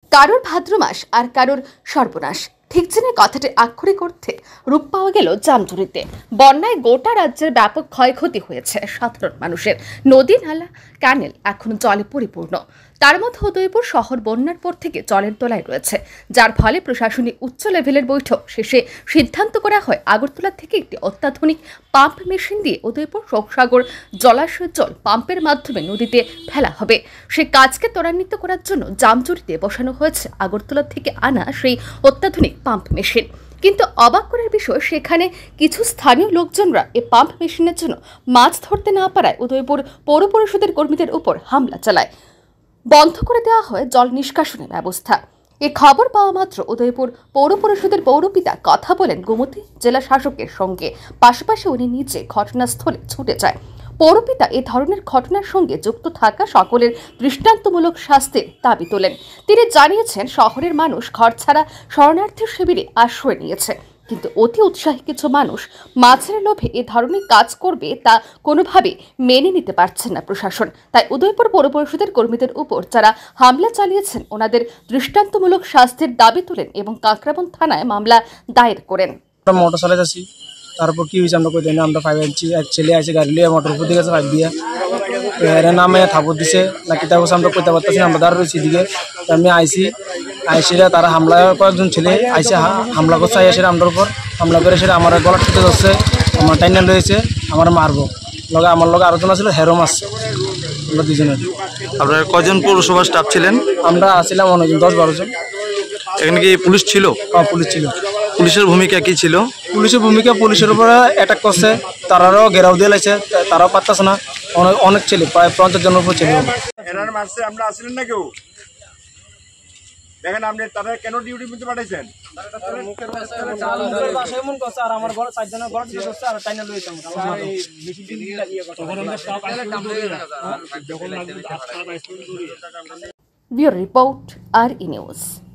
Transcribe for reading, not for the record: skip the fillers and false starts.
কারোর ভাদ্র মাস আর কারোর সর্বনাশ ঠিক যেন কথাটি আক্ষরিক অর্থে রূপ পাওয়া গেল জামজুরিতে। বন্যায় গোটা রাজ্যের ব্যাপক ক্ষয়ক্ষতি হয়েছে সাধারণ মানুষের। নদী নালা ক্যানেল এখন জলে পরিপূর্ণ। তার মধ্যে উদয়পুর শহর বন্যার পর থেকে জলের তলায় রয়েছে, যার ফলে প্রশাসনিক উচ্চ লেভেলের বৈঠক শেষে সিদ্ধান্ত করা হয় আগরতলা থেকে একটি অত্যাধুনিক পাম্প মেশিন দিয়ে উদয়পুর শোকসাগর জলাশয়ের জল পাম্পের মাধ্যমে নদীতে ফেলা হবে। সেই কাজকে ত্বরান্বিত করার জন্য জামজুরিতে বসানো হয়েছে আগরতলা থেকে আনা সেই অত্যাধুনিক পাম্প মেশিন। কিন্তু অবাক করার বিষয়, সেখানে কিছু স্থানীয় লোকজনরা এই পাম্প মেশিনের জন্য মাছ ধরতে না পারায় উদয়পুর পৌর পরিষদের কর্মীদের উপর হামলা চালায়। বন্ধ করে দেওয়া হয় জল নিষ্কাশনের ব্যবস্থা। এ খবর পাওয়া মাত্র উদয়পুর পৌর পরিষদের পৌরপিতা কথা বলেন গোমতী জেলা শাসকের সঙ্গে। পাশাপাশি উনি নিজে ঘটনাস্থলে ছুটে যায়। পৌরপিতা এ ধরনের ঘটনার সঙ্গে যুক্ত থাকা সকলের দৃষ্টান্তমূলক শাস্তির দাবি তোলেন। তিনি জানিয়েছেন, শহরের মানুষ ঘর ছাড়া শরণার্থী শিবিরে আশ্রয় নিয়েছে, কিন্তু অতি উৎসাহী কিছু মানুষ মাছের লোভে এ ধরনের কাজ করবে তা কোনোভাবে মেনে নিতে পারছেন না প্রশাসন। তাই উদয়পুর পৌর পরিষদের কর্মীদের উপর যারা হামলা চালিয়েছেন ওনাদের দৃষ্টান্তমূলক শাস্তির দাবি তোলেন এবং কাঁকড়াবন থানায় মামলা দায়ের করেন। মোটর চালাইতেছি, তারপর কি হয়েছে আমরা কই জানি। আমরা ফাইভ আনছি, এক ছেলে আছে গাড়ি লিয়ে মোটর উপর দিকে ফাইভ দিয়ে এর নামে থাপড় দিছে নাকি তা আমরা কইতে পারতেছি না। আমরা দাঁড় রয়েছি দিকে আমি আইসিরা তারা হামলা কয়েকজন ছেলে আইসে হামলা করছে। আইসে আমার উপর হামলা করে সেটা আমার গলা ছুটে যাচ্ছে, আমার টাইনা রয়েছে, আমার মারবো লগে আমার লগে আলোচনা ছিল হেরো মারছে। আমরা দুজনের। আপনার কয়জন পৌরসভা স্টাফ ছিলেন? আমরা আসছিলাম অনেকজন, 10-12 জন। এখানে কি পুলিশ ছিল? পুলিশ ছিল। পুলিশের ভূমিকা কি ছিল? পুলিশের উপরে অ্যাটাক করছে, তারাও ঘেরাও দিয়ে লাইছে, তারাও পারতেছে না। অনেক ছেলে, প্রায় 50 জনের উপর ছেলে মারছে। আমরা আসলেন না কেউ, দেখেন আপনি তারা কেন ডিউটি করতে পাঠাইছেন? ব্যুরো রিপোর্ট, আর ই নিউজ।